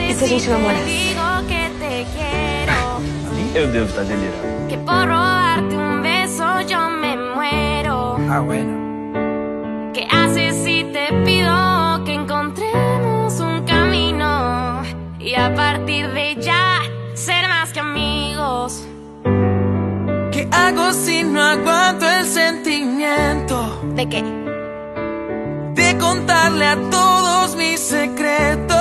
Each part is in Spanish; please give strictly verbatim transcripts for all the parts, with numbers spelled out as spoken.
E se a gente namorasse? Digo que te quiero. Eu devo estar delirando. Que por robarte un beso yo me muero. Ah, bueno. ¿Qué haces si te pido que encontremos un camino? Y a partir de ya, ser más que amigos. ¿Qué hago si no aguanto el sentimiento? ¿De qué? De contarle a todos mis secretos.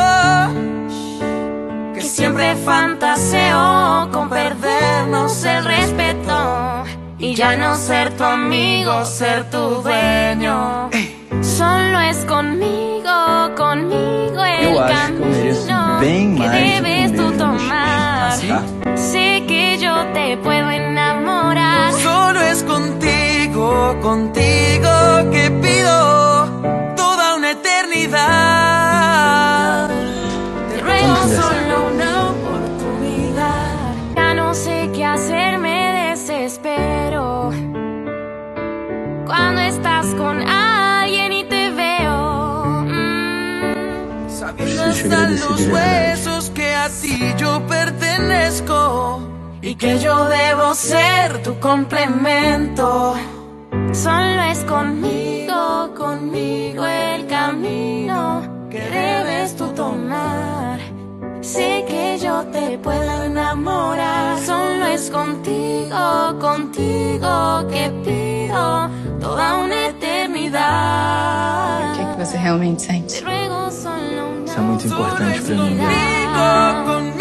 Que siempre fantaseo con perdernos el respeto. Y ya no ser tu amigo, ser tu dueño. Solo es conmigo, conmigo el Eu acho que eu mereço camino bem que mais do que um debes tú beijo. tomar. ¿Así? Sé que yo te puedo enamorar. Solo es contigo, contigo que pido toda una eternidad. Te ruego Vamos a ver. solo una oportunidad. Ya no sé qué hacer, me desespero. Cuando estás con alguien y te veo, mm, Sabiendo Preciso te hasta agradecer los de verdade. huesos que a ti yo pertenezco y que yo debo ser tu complemento. solo es conmigo, conmigo el camino que debes tú tomar. Sé que yo te puedo enamorar. Solo es contigo, contigo que pido toda una eternidad. O que, que você realmente Te sente? ruego solo una Isso é muito importante pra mim. Conmigo, conmigo.